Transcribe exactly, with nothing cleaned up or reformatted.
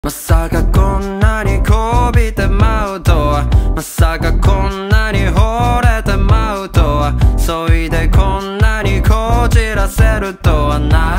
まさかこんなにこびてまうとは、まさかこんなに惚れてまうとは、そいでこんなにこじらせるとはな